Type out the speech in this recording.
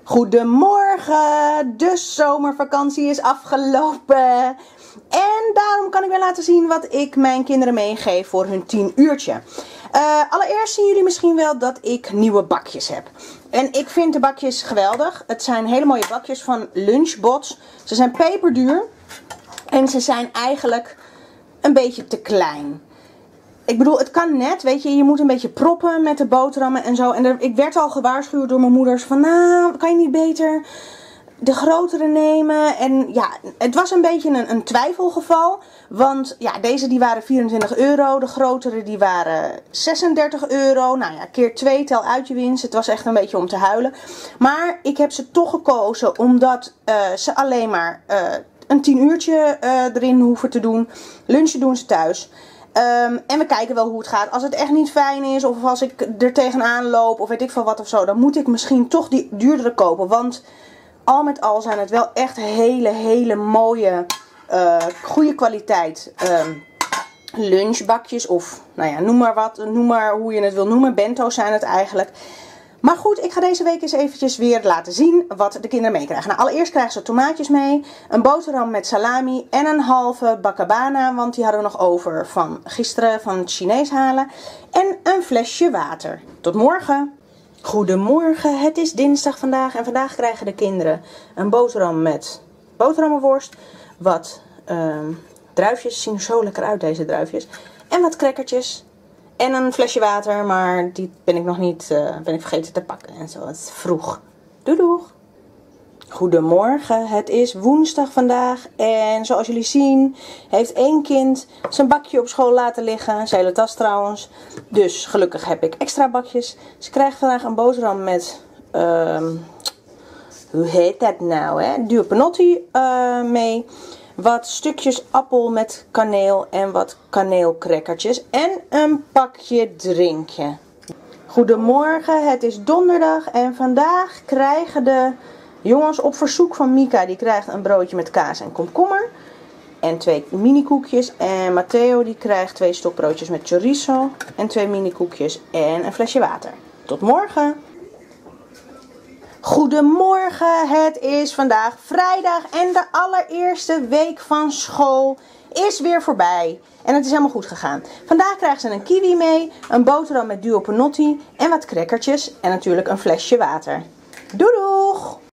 Goedemorgen, de zomervakantie is afgelopen. En daarom kan ik weer laten zien wat ik mijn kinderen meegeef voor hun 10 uurtje. Allereerst zien jullie misschien wel dat ik nieuwe bakjes heb. En ik vind de bakjes geweldig. Het zijn hele mooie bakjes van Lunchbox. Ze zijn peperduur. En ze zijn eigenlijk een beetje te klein. Ik bedoel, het kan net, weet je moet een beetje proppen met de boterhammen en zo. En ik werd al gewaarschuwd door mijn moeders van, nou, kan je niet beter de grotere nemen? En ja, het was een beetje een twijfelgeval. Want ja, deze die waren €24. De grotere die waren €36. Nou ja, keer 2, tel uit je winst. Het was echt een beetje om te huilen. Maar ik heb ze toch gekozen omdat ze alleen maar een 10 uurtje erin hoeven te doen. Lunchen doen ze thuis. En we kijken wel hoe het gaat. Als het echt niet fijn is of als ik er tegenaan loop of weet ik veel wat of zo, dan moet ik misschien toch die duurdere kopen. Want al met al zijn het wel echt hele mooie, goede kwaliteit lunchbakjes. Of nou ja, noem maar hoe je het wil noemen. Bento's zijn het eigenlijk. Maar goed, ik ga deze week eens eventjes weer laten zien wat de kinderen meekrijgen. Nou, allereerst krijgen ze tomaatjes mee, een boterham met salami en een halve bakabana, want die hadden we nog over van gisteren van het Chinees halen. En een flesje water. Tot morgen! Goedemorgen, het is dinsdag vandaag en vandaag krijgen de kinderen een boterham met boterhammenworst. Wat druifjes, zien er zo lekker uit deze druifjes. En wat crackertjes. En een flesje water, maar die ben ik nog niet vergeten te pakken. En zo, het is vroeg. Doei doeg! Goedemorgen, het is woensdag vandaag. En zoals jullie zien, heeft 1 kind zijn bakje op school laten liggen. Zijn hele tas trouwens. Dus gelukkig heb ik extra bakjes. Ze krijgt vandaag een boterham met, hoe heet dat nou hè? Due panotti mee. Wat stukjes appel met kaneel en wat kaneelcrackertjes en een pakje drinkje. Goedemorgen, het is donderdag en vandaag krijgen de jongens op verzoek van Mika, die krijgt een broodje met kaas en komkommer. En 2 mini koekjes. En Matteo die krijgt 2 stokbroodjes met chorizo en 2 mini koekjes en een flesje water. Tot morgen! Goedemorgen, het is vandaag vrijdag en de allereerste week van school is weer voorbij. En het is helemaal goed gegaan. Vandaag krijgen ze een kiwi mee, een boterham met duo panotti en wat crackertjes en natuurlijk een flesje water. Doei doeg!